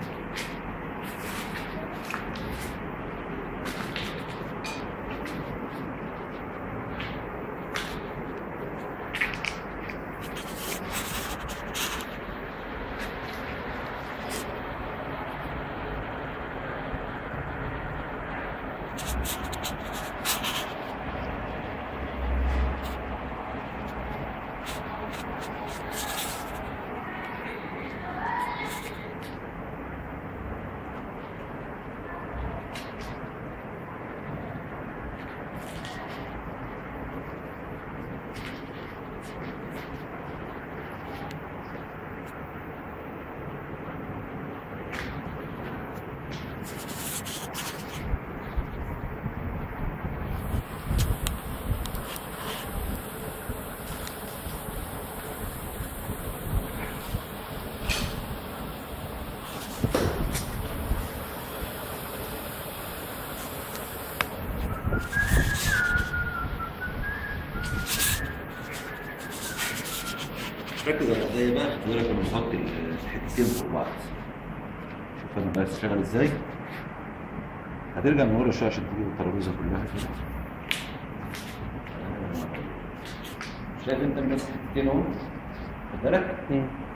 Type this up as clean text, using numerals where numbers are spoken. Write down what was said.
ركز على الأداية بقى، خد بالك لما نحط الحتتين فوق بعض. شوف أنا بقى اشتغل إزاي. هترجع من ورا شوية عشان تجيب الترابيزة كلها كده. شايف أنت من الحتتين أهو؟ خد بالك؟